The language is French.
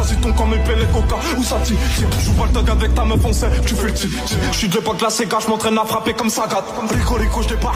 vas-y ton comme mes pellets coca. Où ça tire, joue pas le thug avec ta meuf on sait, tu fais le tir. Je suis de l'époque de la Sega, je m'entraîne à frapper comme ça gâte. Rico Rico je débarque